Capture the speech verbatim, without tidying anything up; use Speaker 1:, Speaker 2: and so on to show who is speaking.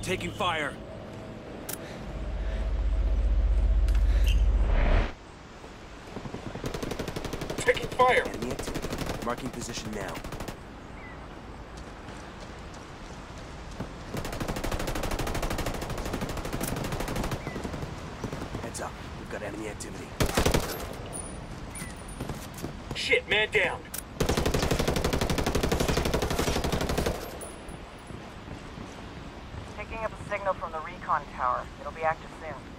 Speaker 1: taking fire.
Speaker 2: Taking fire!
Speaker 1: Enemy activity. Marking position now. Heads up. We've got enemy activity.
Speaker 2: Shit, man down!
Speaker 3: Picking up a signal from the recon tower. It'll be active soon.